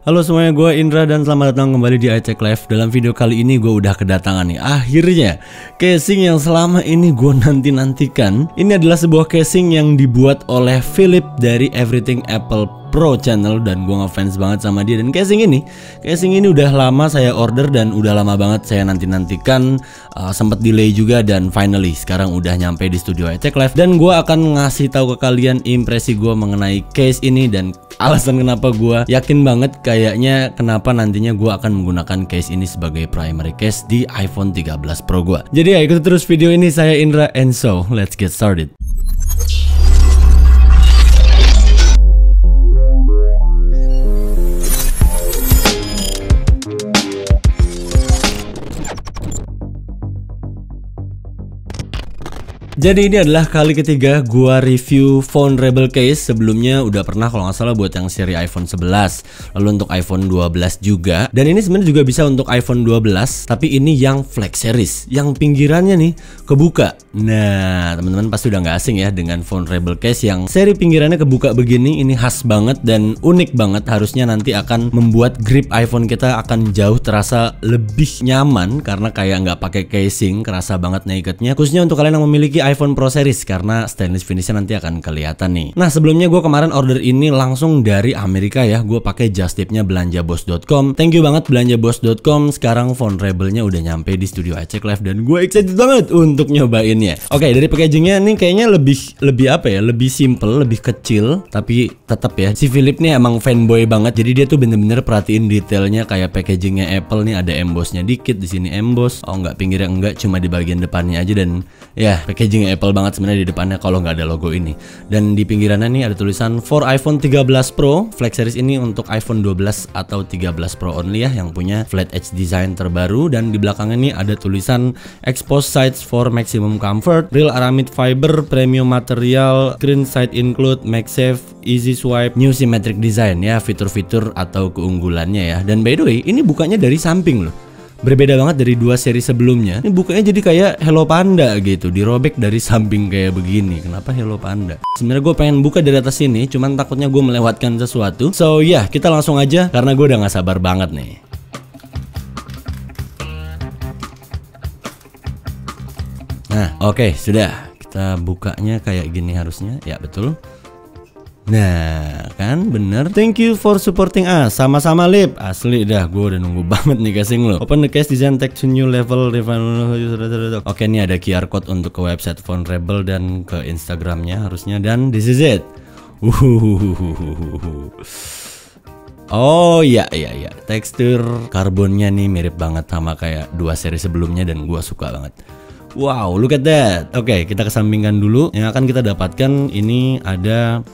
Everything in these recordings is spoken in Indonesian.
Halo semuanya, gue Indra dan selamat datang kembali di iTech Live. Dalam video kali ini gue udah kedatangan nih, akhirnya casing yang selama ini gue nanti-nantikan. Ini adalah sebuah casing yang dibuat oleh Philip dari Everything Apple Pro channel, dan gue ngefans banget sama dia. Dan casing ini udah lama saya order dan udah lama banget saya nanti-nantikan, sempet delay juga, dan finally sekarang udah nyampe di studio iTech Live. Dan gue akan ngasih tahu ke kalian impresi gue mengenai case ini dan alasan kenapa gue yakin banget kayaknya kenapa nantinya gue akan menggunakan case ini sebagai primary case di iPhone 13 Pro gue. Jadi ya ikuti terus video ini, saya Indra, and so let's get started. Jadi ini adalah kali ketiga gua review phone Rebel case. Sebelumnya udah pernah kalau nggak salah buat yang seri iPhone 11, lalu untuk iPhone 12 juga. Dan ini sebenarnya juga bisa untuk iPhone 12, tapi ini yang flex series, yang pinggirannya nih kebuka. Nah, teman-teman pasti udah nggak asing ya dengan phone Rebel case yang seri pinggirannya kebuka begini. Ini khas banget dan unik banget. Harusnya nanti akan membuat grip iPhone kita akan jauh terasa lebih nyaman karena kayak nggak pakai casing, kerasa banget nakednya. Khususnya untuk kalian yang memiliki iPhone Pro Series karena stainless finishnya nanti akan kelihatan nih. Nah, sebelumnya gue kemarin order ini langsung dari Amerika ya. Gue pakai just tip-nya belanjabos.com. Thank you banget belanjabos.com. Sekarang phone Rebelnya udah nyampe di studio iTech Live dan gue excited banget untuk nyobainnya. Oke, dari packagingnya nih kayaknya lebih apa ya? Lebih simple, lebih kecil, tapi tetap ya. Si Philip nih emang fanboy banget. Jadi dia tuh bener-bener perhatiin detailnya kayak packagingnya Apple nih, ada embossnya dikit di sini emboss. Oh enggak, pinggirnya enggak, cuma di bagian depannya aja. Dan ya packaging Apple banget sebenarnya di depannya kalau nggak ada logo ini. Dan di pinggirannya nih ada tulisan for iPhone 13 Pro. Flex series ini untuk iPhone 12 atau 13 Pro only ya, yang punya flat edge design terbaru. Dan di belakangnya nih ada tulisan exposed sides for maximum comfort, real aramid fiber, premium material, screen side include, MagSafe, easy swipe, new symmetric design ya, fitur-fitur atau keunggulannya ya. Dan by the way, ini bukanya dari samping loh. Berbeda banget dari dua seri sebelumnya. Ini bukanya jadi kayak Hello Panda gitu, dirobek dari samping kayak begini. Kenapa Hello Panda? Sebenarnya gue pengen buka dari atas sini, cuman takutnya gue melewatkan sesuatu. So ya, kita langsung aja karena gue udah gak sabar banget nih. Nah, oke, sudah. Kita bukanya kayak gini harusnya. Ya, betul. Nah, kan bener. Thank you for supporting us. Sama-sama Lip. Asli dah, gue udah nunggu banget nih casing lo. Open the case, design take to new level. Oke, nih ada QR code untuk ke website phone Rebel dan ke Instagramnya harusnya. Dan this is it. Oh iya. Tekstur karbonnya nih mirip banget sama kayak dua seri sebelumnya dan gue suka banget. Wow, look at that. Oke, kita kesampingkan dulu. Yang akan kita dapatkan ini ada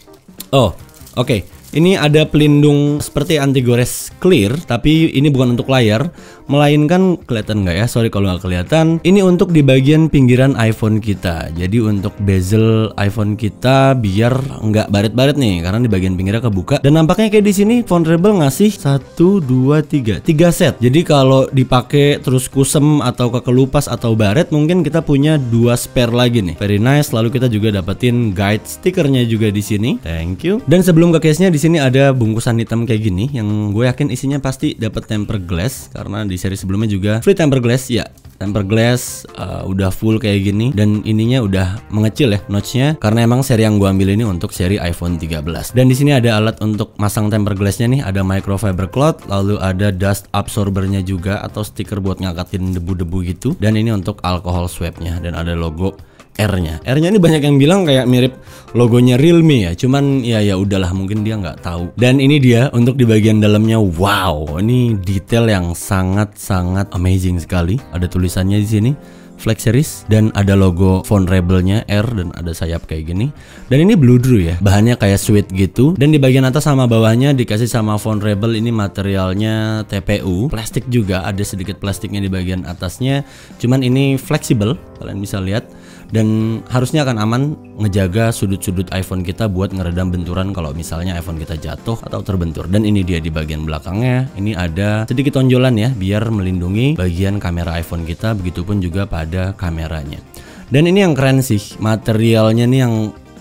ini ada pelindung seperti anti gores clear, tapi ini bukan untuk layar, melainkan kelihatan nggak ya? Sorry kalau nggak kelihatan. Ini untuk di bagian pinggiran iPhone kita. Jadi untuk bezel iPhone kita biar nggak baret-baret nih, karena di bagian pinggirnya kebuka. Dan nampaknya kayak di sini phone Rebel ngasih 1, 2, 3 set. Jadi kalau dipakai terus kusem atau kekelupas atau baret, mungkin kita punya 2 spare lagi nih. Very nice. Lalu kita juga dapetin guide stikernya juga di sini. Thank you. Dan sebelum ke case-nya, di sini ada bungkusan hitam kayak gini yang gue yakin isinya pasti dapat temper glass karena di seri sebelumnya juga free temper glass ya. Temper glass udah full kayak gini dan ininya udah mengecil ya notchnya karena emang seri yang gue ambil ini untuk seri iPhone 13. Dan di sini ada alat untuk masang temper glassnya nih, ada microfiber cloth, lalu ada dust absorbernya juga atau stiker buat ngangkatin debu-debu gitu. Dan ini untuk alcohol swabnya dan ada logo R-nya ini banyak yang bilang kayak mirip logonya Realme ya, cuman ya udahlah, mungkin dia nggak tahu. Dan ini dia untuk di bagian dalamnya. Wow, ini detail yang sangat amazing sekali. Ada tulisannya di sini Flex Series dan ada logo phone Rebelnya R dan ada sayap kayak gini. Dan ini blue drew ya, bahannya kayak sweet gitu. Dan di bagian atas sama bawahnya dikasih sama phone Rebel ini materialnya TPU, plastik juga, ada sedikit plastiknya di bagian atasnya. Cuman ini fleksibel, kalian bisa lihat. Dan harusnya akan aman ngejaga sudut-sudut iPhone kita buat ngeredam benturan kalau misalnya iPhone kita jatuh atau terbentur. Dan ini dia di bagian belakangnya, ini ada sedikit tonjolan ya biar melindungi bagian kamera iPhone kita, begitupun juga pada kameranya. Dan ini yang keren sih, materialnya nih yang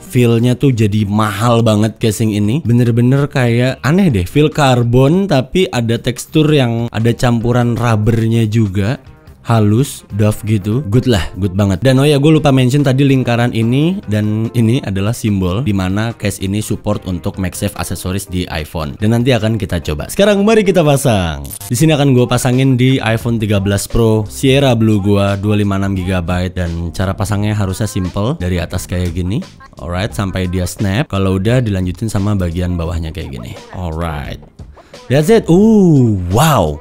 feel-nya tuh jadi mahal banget casing ini. Bener-bener kayak aneh deh, feel karbon tapi ada tekstur yang ada campuran rubbernya juga. Halus, doff gitu, good banget. Dan oh ya, gue lupa mention tadi lingkaran ini, dan ini adalah simbol dimana case ini support untuk MagSafe aksesoris di iPhone. Dan nanti akan kita coba. Sekarang mari kita pasang. Di sini akan gue pasangin di iPhone 13 Pro Sierra Blue gua 256GB, dan cara pasangnya harusnya simple, dari atas kayak gini. Alright, sampai dia snap. Kalau udah dilanjutin sama bagian bawahnya kayak gini. Alright, that's it. Wow.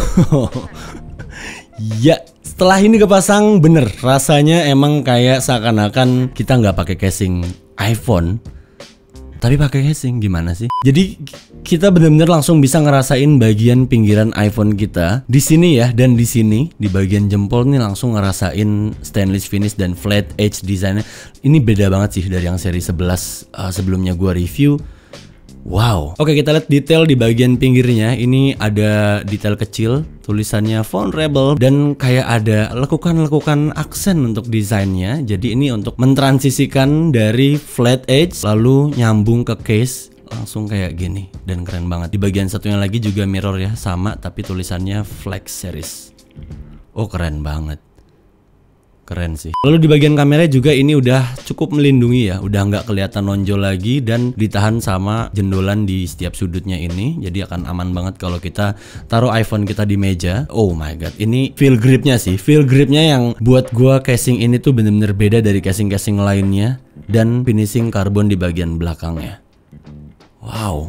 Ya, setelah ini kepasang bener, rasanya emang kayak seakan-akan kita nggak pakai casing iPhone, tapi pakai casing. Gimana sih? Jadi kita bener-bener langsung bisa ngerasain bagian pinggiran iPhone kita di sini ya, dan di sini di bagian jempol nih langsung ngerasain stainless finish dan flat edge desainnya. Ini beda banget sih dari yang seri 11 sebelumnya gua review. Wow. Oke, kita lihat detail di bagian pinggirnya. Ini ada detail kecil, tulisannya Phone Rebel, dan kayak ada lekukan-lekukan aksen untuk desainnya. Jadi ini untuk mentransisikan dari flat edge lalu nyambung ke case langsung kayak gini, dan keren banget. Di bagian satunya lagi juga mirror ya, sama tapi tulisannya Flex Series. Oh, keren banget. Keren sih. Lalu di bagian kamera juga ini udah cukup melindungi ya, udah nggak kelihatan nonjol lagi dan ditahan sama jendolan di setiap sudutnya ini. Jadi akan aman banget kalau kita taruh iPhone kita di meja. Oh my god, ini feel gripnya sih, feel gripnya yang buat gua casing ini tuh bener-bener beda dari casing-casing lainnya, dan finishing karbon di bagian belakangnya. Wow.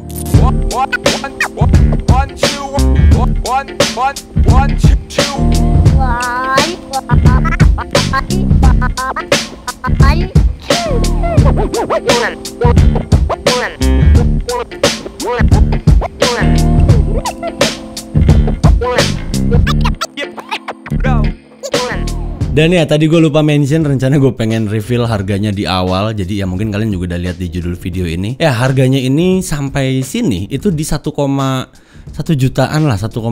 Dan ya tadi gue lupa mention, rencana gue pengen reveal harganya di awal. Jadi ya mungkin kalian juga udah lihat di judul video ini. Ya harganya ini sampai sini itu di 1,1 jutaan lah, 1,1,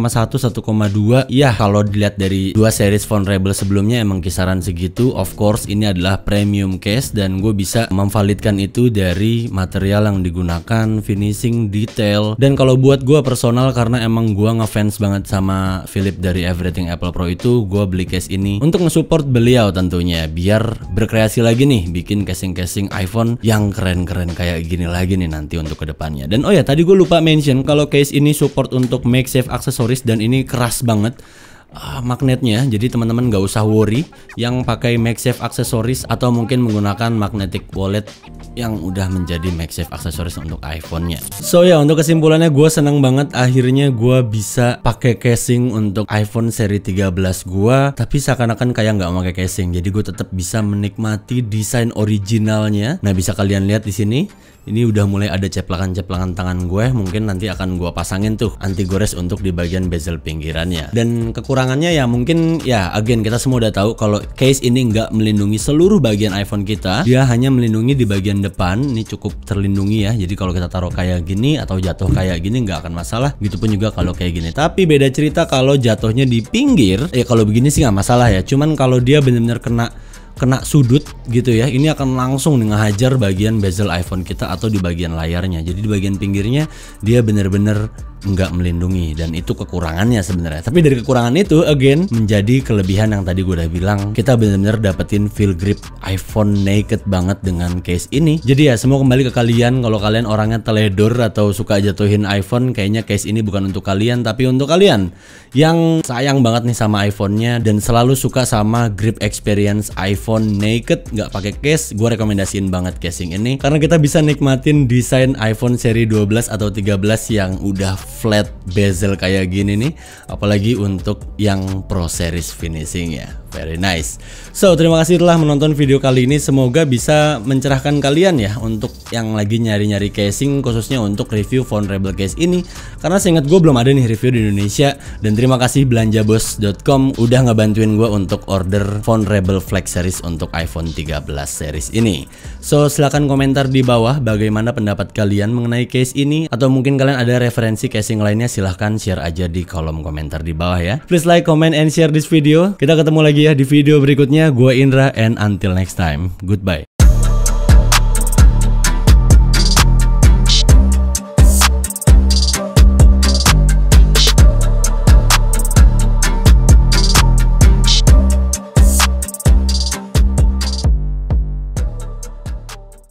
1,2. Ya kalau dilihat dari dua series Phone Rebel sebelumnya emang kisaran segitu. Of course ini adalah premium case, dan gue bisa memvalidkan itu dari material yang digunakan, finishing, detail. Dan kalau buat gue personal, karena emang gue ngefans banget sama Philip dari Everything Apple Pro itu, gue beli case ini untuk nge-support beliau tentunya, biar berkreasi lagi nih, bikin casing-casing iPhone yang keren-keren kayak gini lagi nih nanti untuk kedepannya. Dan oh ya tadi gue lupa mention kalau case ini support untuk MagSafe aksesoris, dan ini keras banget magnetnya. Jadi teman-teman gak usah worry yang pakai MagSafe aksesoris atau mungkin menggunakan magnetic wallet yang udah menjadi MagSafe aksesoris untuk iPhone-nya. So ya, untuk kesimpulannya gue seneng banget akhirnya gue bisa pakai casing untuk iPhone seri 13 gue, tapi seakan-akan kayak nggak pakai casing. Jadi gue tetap bisa menikmati desain originalnya. Nah bisa kalian lihat di sini. Ini udah mulai ada ceplakan-ceplakan tangan gue. Mungkin nanti akan gue pasangin tuh anti gores untuk di bagian bezel pinggirannya. Dan kekurangannya ya mungkin ya again kita semua udah tahu kalau case ini nggak melindungi seluruh bagian iPhone kita. Dia hanya melindungi di bagian depan. Ini cukup terlindungi ya. Jadi kalau kita taruh kayak gini atau jatuh kayak gini nggak akan masalah. Begitupun juga kalau kayak gini. Tapi beda cerita kalau jatuhnya di pinggir. Kalau begini sih nggak masalah ya. Cuman kalau dia bener-bener kena sudut gitu ya, ini akan langsung ngehajar bagian bezel iPhone kita atau di bagian layarnya. Jadi di bagian pinggirnya dia bener-bener nggak melindungi, dan itu kekurangannya sebenarnya. Tapi dari kekurangan itu again menjadi kelebihan yang tadi gue udah bilang, kita bener-bener dapetin feel grip iPhone naked banget dengan case ini. Jadi ya semua kembali ke kalian. Kalau kalian orangnya teledor atau suka jatuhin iPhone, kayaknya case ini bukan untuk kalian. Tapi untuk kalian yang sayang banget nih sama iPhone-nya dan selalu suka sama grip experience iPhone naked nggak pakai case, gue rekomendasiin banget casing ini karena kita bisa nikmatin desain iPhone seri 12 atau 13 yang udah flat bezel kayak gini nih, apalagi untuk yang Pro Series finishing ya. Very nice. So terima kasih telah menonton video kali ini. Semoga bisa mencerahkan kalian ya untuk yang lagi nyari-nyari casing, khususnya untuk review Phone Rebel case ini. Karena seingat gue belum ada nih review di Indonesia. Dan terima kasih belanjabos.com udah ngebantuin gue untuk order Phone Rebel Flex Series untuk iPhone 13 series ini. So silahkan komentar di bawah bagaimana pendapat kalian mengenai case ini, atau mungkin kalian ada referensi casing lainnya, silahkan share aja di kolom komentar di bawah ya. Please like, comment, and share this video. Kita ketemu lagi ya di video berikutnya. Gua Indra, and until next time, goodbye.